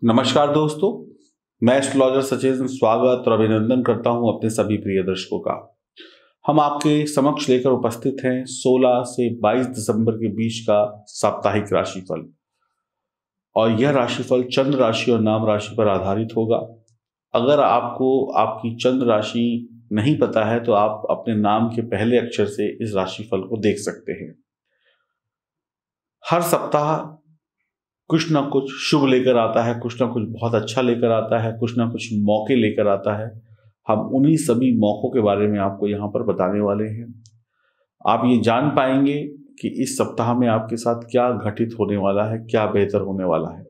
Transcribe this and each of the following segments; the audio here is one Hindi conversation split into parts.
नमस्कार दोस्तों, मैं एस्ट्रोलॉजर सचिन स्वागत और अभिनंदन करता हूं अपने सभी प्रिय दर्शकों का। हम आपके समक्ष लेकर उपस्थित हैं 16 से 22 दिसंबर के बीच का साप्ताहिक राशिफल। और यह राशिफल चंद्र राशि और नाम राशि पर आधारित होगा। अगर आपको आपकी चंद्र राशि नहीं पता है तो आप अपने नाम के पहले अक्षर से इस राशिफल को देख सकते हैं। हर सप्ताह कुछ ना कुछ शुभ लेकर आता है, कुछ ना कुछ बहुत अच्छा लेकर आता है, कुछ ना कुछ मौके लेकर आता है। हम उन्हीं सभी मौकों के बारे में आपको यहाँ पर बताने वाले हैं। आप ये जान पाएंगे कि इस सप्ताह में आपके साथ क्या घटित होने वाला है, क्या बेहतर होने वाला है।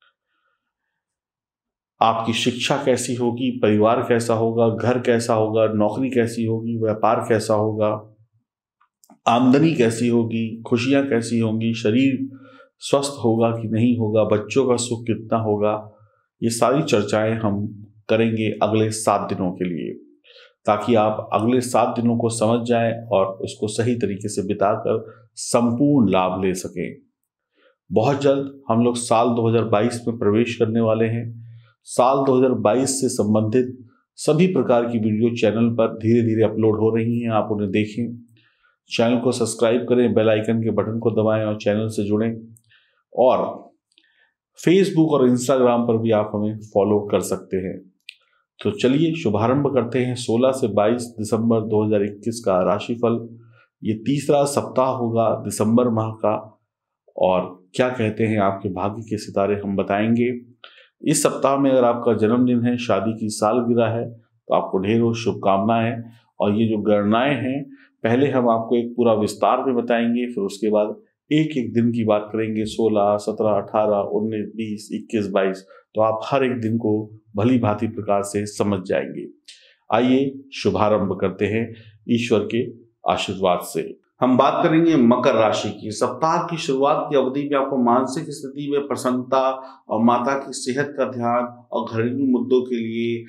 आपकी शिक्षा कैसी होगी, परिवार कैसा होगा, घर कैसा होगा, नौकरी कैसी होगी, व्यापार कैसा होगा, आमदनी कैसी होगी, खुशियां कैसी होंगी, शरीर स्वस्थ होगा कि नहीं होगा, बच्चों का सुख कितना होगा। ये सारी चर्चाएं हम करेंगे अगले 7 दिनों के लिए, ताकि आप अगले 7 दिनों को समझ जाएं और उसको सही तरीके से बिताकर संपूर्ण लाभ ले सकें। बहुत जल्द हम लोग साल 2022 में प्रवेश करने वाले हैं। साल 2022 से संबंधित सभी प्रकार की वीडियो चैनल पर धीरे धीरे अपलोड हो रही हैं। आप उन्हें देखें, चैनल को सब्सक्राइब करें, बेल आइकन के बटन को दबाएं और चैनल से जुड़ें। और फेसबुक और इंस्टाग्राम पर भी आप हमें फॉलो कर सकते हैं। तो चलिए शुभारंभ करते हैं 16 से 22 दिसंबर 2021 का राशिफल। ये तीसरा सप्ताह होगा दिसंबर माह का, और क्या कहते हैं आपके भाग्य के सितारे हम बताएंगे। इस सप्ताह में अगर आपका जन्मदिन है, शादी की सालगिरह है, तो आपको ढेरों शुभकामनाएं। और ये जो गणनाएं हैं, पहले हम आपको एक पूरा विस्तार में बताएंगे, फिर उसके बाद एक एक दिन की बात करेंगे। 16, 17, 18, 19, 20, 21, 22, तो आप हर एक दिन को भली भांति प्रकार से समझ जाएंगे। आइए शुभारंभ करते हैं ईश्वर के आशीर्वाद से। हम बात करेंगे मकर राशि की। सप्ताह की शुरुआत की अवधि में आपको मानसिक स्थिति में प्रसन्नता और माता की सेहत का ध्यान और घरेलू मुद्दों के लिए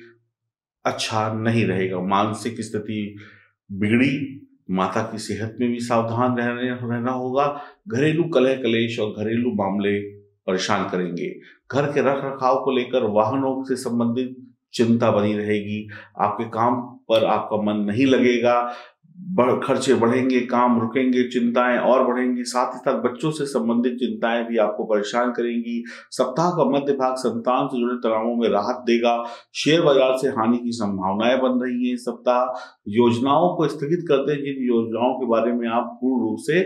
अच्छा नहीं रहेगा। मानसिक स्थिति बिगड़ी, माता की सेहत में भी सावधान रहना होगा। घरेलू कलह कलेश और घरेलू मामले परेशान करेंगे। घर के रख रखाव को लेकर वाहनों से संबंधित चिंता बनी रहेगी। आपके काम पर आपका मन नहीं लगेगा, खर्चे बढ़ेंगे, काम रुकेंगे, चिंताएं और बढ़ेंगी। साथ ही साथ बच्चों से संबंधित चिंताएं भी आपको परेशान करेंगी। सप्ताह का मध्य भाग संतान से जुड़े तनावों में राहत देगा। शेयर बाजार से हानि की संभावनाएं बन रही हैं। इस सप्ताह योजनाओं को स्थगित करते हैं, जिन योजनाओं के बारे में आप पूर्ण रूप से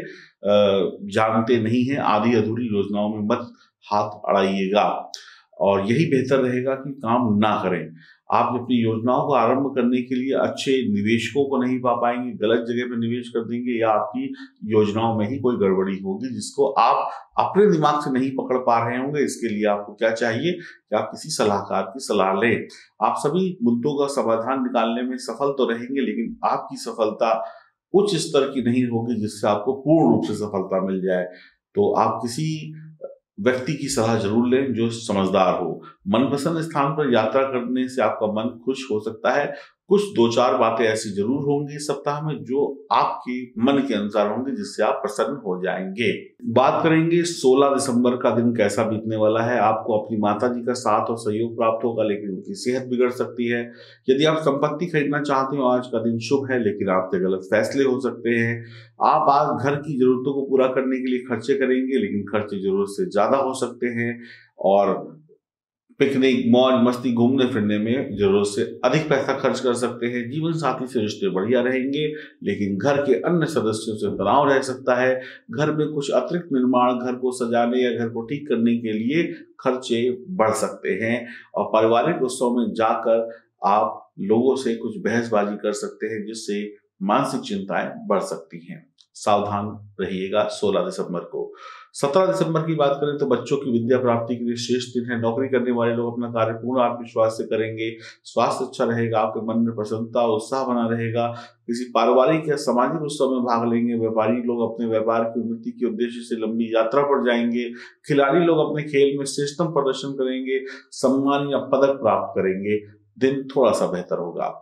जानते नहीं हैं। आधी अधूरी योजनाओं में मत हाथ अड़ाइएगा, और यही बेहतर रहेगा कि काम ना करें। आप अपनी योजनाओं को आरंभ करने के लिए अच्छे निवेशकों को नहीं पा पाएंगे, गलत जगह पर निवेश कर देंगे, या आपकी योजनाओं में ही कोई गड़बड़ी होगी जिसको आप अपने दिमाग से नहीं पकड़ पा रहे होंगे। इसके लिए आपको क्या चाहिए कि आप किसी सलाहकार की सलाह लें। आप सभी मुद्दों का समाधान निकालने में सफल तो रहेंगे, लेकिन आपकी सफलता उच्च स्तर की नहीं होगी जिससे आपको पूर्ण रूप से सफलता मिल जाए। तो आप किसी व्यक्ति की सलाह जरूर लें जो समझदार हो। मनपसंद स्थान पर यात्रा करने से आपका मन खुश हो सकता है। कुछ 2-4 बातें ऐसी जरूर होंगी इस सप्ताह में जो आपके मन के अनुसार होंगी, जिससे आप प्रसन्न हो जाएंगे। बात करेंगे 16 दिसंबर का दिन कैसा बीतने वाला है। आपको अपनी माता जी का साथ और सहयोग प्राप्त होगा, लेकिन उनकी सेहत बिगड़ सकती है। यदि आप संपत्ति खरीदना चाहते हो, आज का दिन शुभ है, लेकिन आपके गलत फैसले हो सकते हैं। आप आज घर की जरूरतों को पूरा करने के लिए खर्चे करेंगे, लेकिन खर्चे जरूरत से ज्यादा हो सकते हैं। और पिकनिक, मौज मस्ती, घूमने फिरने में जरूरत से अधिक पैसा खर्च कर सकते हैं। जीवन साथी से रिश्ते बढ़िया रहेंगे, लेकिन घर के अन्य सदस्यों से तनाव रह सकता है। घर में कुछ अतिरिक्त निर्माण, घर को सजाने या घर को ठीक करने के लिए खर्चे बढ़ सकते हैं। और पारिवारिक उत्सव में जाकर आप लोगों से कुछ बहसबाजी कर सकते हैं, जिससे मानसिक चिंताएं बढ़ सकती हैं। सावधान रहिएगा 16 दिसंबर को। 17 दिसंबर की बात करें तो बच्चों की विद्या प्राप्ति के लिए श्रेष्ठ दिन है। नौकरी करने वाले लोग अपना कार्य पूर्ण आत्मविश्वास से करेंगे। स्वास्थ्य अच्छा रहेगा, आपके मन में प्रसन्नता और उत्साह बना रहेगा। किसी पारिवारिक या सामाजिक उत्सव में भाग लेंगे। व्यापारी लोग अपने व्यापार की उन्नति के उद्देश्य से लंबी यात्रा पर जाएंगे। खिलाड़ी लोग अपने खेल में श्रेष्ठतम प्रदर्शन करेंगे, सम्मान या पदक प्राप्त करेंगे। दिन थोड़ा सा बेहतर होगा।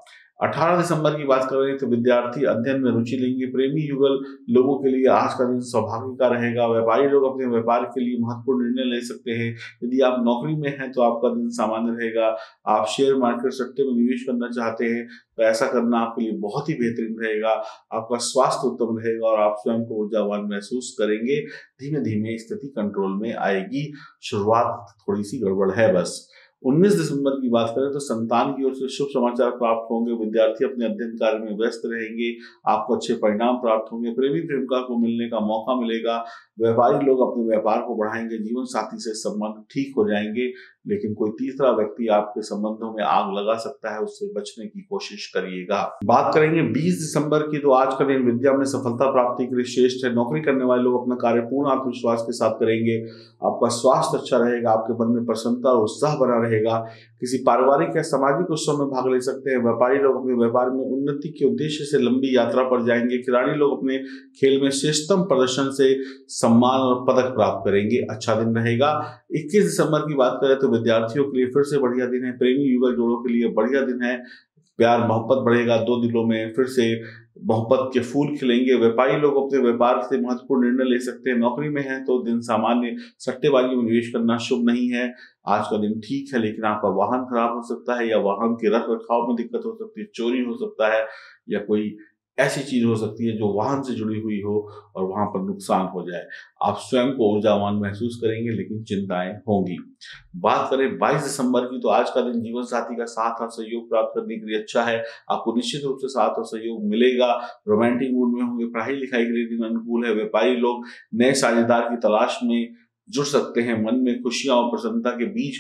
18 दिसंबर की बात कर रहे हैं तो विद्यार्थी अध्ययन में रुचि लेंगे। प्रेमी युगल लोगों के लिए आज का दिन सौभाग्य का रहेगा। व्यापारी लोग अपने व्यापार के लिए महत्वपूर्ण निर्णय ले सकते हैं। यदि आप नौकरी में हैं तो आपका दिन सामान्य रहेगा। आप शेयर मार्केट सट्टे में निवेश करना चाहते हैं तो ऐसा करना आपके लिए बहुत ही बेहतरीन रहेगा। आपका स्वास्थ्य उत्तम रहेगा और आप स्वयं को ऊर्जावान महसूस करेंगे। धीमे धीमे स्थिति कंट्रोल में आएगी। शुरुआत थोड़ी सी गड़बड़ है बस। 19 दिसंबर की बात करें तो संतान की ओर से शुभ समाचार प्राप्त होंगे। विद्यार्थी अपने अध्ययन कार्य में व्यस्त रहेंगे। आपको अच्छे परिणाम प्राप्त होंगे। प्रेमी प्रेमिका को मिलने का मौका मिलेगा। व्यापारी लोग अपने व्यापार को बढ़ाएंगे। जीवन साथी से संबंध ठीक हो जाएंगे, लेकिन कोई तीसरा व्यक्ति आपके संबंधों में आग लगा सकता है, उससे बचने की कोशिश करिएगा। बात करेंगे 20 दिसंबर की, तो आज का दिन विद्या में सफलता प्राप्ति के लिए श्रेष्ठ है। नौकरी करने वाले लोग अपना कार्य पूर्ण आत्मविश्वास के साथ करेंगे। आपका स्वास्थ्य अच्छा रहेगा। आपके मन में प्रसन्नता और उत्साह बना रहेगा। किसी पारिवारिक या सामाजिक उत्सव में भाग ले सकते हैं। व्यापारी लोग अपने व्यापार में उन्नति के उद्देश्य से लंबी यात्रा पर जाएंगे। खिलाड़ी लोग अपने खेल में श्रेष्ठतम प्रदर्शन से सम्मान और पदक प्राप्त करेंगे। अच्छा दिन रहेगा। 21 दिसंबर की बात करें तो विद्यार्थियों के लिए फिर से बढ़िया दिन है। प्रेमी युगल जोड़ों के लिए बढ़िया दिन है। प्यार मोहब्बत बढ़ेगा। दो दिलों में फिर से मोहब्बत के फूल खिलेंगे। व्यापारी लोग अपने व्यापार से महत्वपूर्ण निर्णय ले सकते हैं। नौकरी में है तो दिन सामान्य। सट्टेबाजी में निवेश करना शुभ नहीं है। आज का दिन ठीक है, लेकिन आपका वाहन खराब हो सकता है या वाहन के रख रखाव में दिक्कत हो सकती है, चोरी हो सकता है या कोई ऐसी चीज हो सकती है जो वाहन से जुड़ी हुई हो और वहां पर नुकसान हो जाए। आप स्वयं को ऊर्जावान महसूस करेंगे, लेकिन चिंताएं होंगी। बात करें 22 दिसंबर की, तो आज का दिन जीवन साथी का साथ और सहयोग प्राप्त करने के लिए अच्छा है। आपको निश्चित रूप से साथ और सहयोग मिलेगा। रोमांटिक मूड में होंगे। पढ़ाई लिखाई के लिए दिन अनुकूल है। व्यापारी लोग नए साझेदार की तलाश में जुड़ सकते हैं। मन में खुशियां और प्रसन्नता के बीज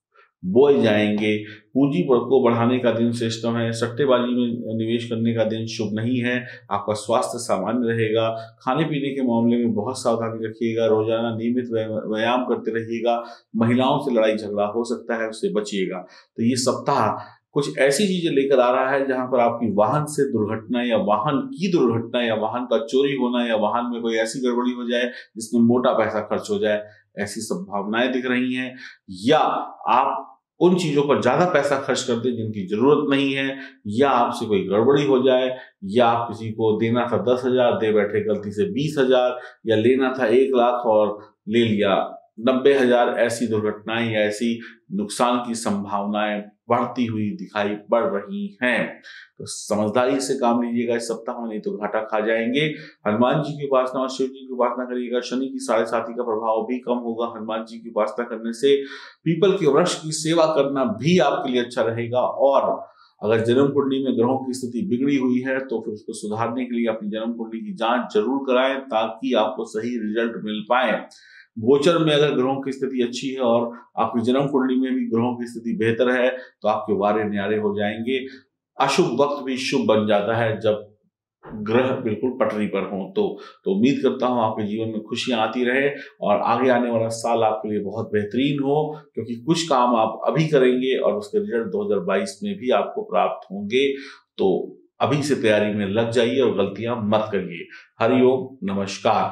बोए जाएंगे। पूंजी को बढ़ाने का दिन श्रेष्ठतम है। सट्टेबाजी में निवेश करने का दिन शुभ नहीं है। आपका स्वास्थ्य सामान्य रहेगा। खाने पीने के मामले में बहुत सावधानी रखिएगा। रोजाना नियमित व्यायाम करते रहिएगा। महिलाओं से लड़ाई झगड़ा हो सकता है, उससे बचिएगा। तो ये सप्ताह कुछ ऐसी चीजें लेकर आ रहा है जहां पर आपकी वाहन से दुर्घटना या वाहन की दुर्घटना या वाहन का चोरी होना या वाहन में कोई ऐसी गड़बड़ी हो जाए जिसमें मोटा पैसा खर्च हो जाए, ऐसी संभावनाएं दिख रही हैं। या आप उन चीजों पर ज्यादा पैसा खर्च कर दें जिनकी जरूरत नहीं है, या आपसे कोई गड़बड़ी हो जाए, या आप किसी को देना था 10,000 दे बैठे गलती से 20,000, या लेना था 1 लाख और ले लिया 90,000। ऐसी दुर्घटनाएं या ऐसी नुकसान की संभावनाएं बढ़ती हुई दिखाई पड़ रही हैं। तो समझदारी से काम लीजिएगा इस सप्ताह में, नहीं तो घाटा खा जाएंगे। हनुमान जी की उपासना और शिव जी की उपासना करिएगा। शनि की 7.5 का प्रभाव भी कम होगा हनुमान जी की उपासना करने से। पीपल के वृक्ष की सेवा करना भी आपके लिए अच्छा रहेगा। और अगर जन्म कुंडली में ग्रहों की स्थिति बिगड़ी हुई है तो फिर उसको सुधारने के लिए अपनी जन्म कुंडली की जांच जरूर कराएं, ताकि आपको सही रिजल्ट मिल पाए। गोचर में अगर ग्रहों की स्थिति अच्छी है और आपकी जन्म कुंडली में भी ग्रहों की स्थिति बेहतर है तो आपके वारे न्यारे हो जाएंगे। अशुभ वक्त भी शुभ बन जाता है जब ग्रह बिल्कुल पटरी पर हो। तो उम्मीद करता हूं आपके जीवन में खुशियां आती रहे और आगे आने वाला साल आपके लिए बहुत बेहतरीन हो, क्योंकि कुछ काम आप अभी करेंगे और उसके रिजल्ट 2022 में भी आपको प्राप्त होंगे। तो अभी से तैयारी में लग जाइए और गलतियां मत करिए। हरिओम, नमस्कार।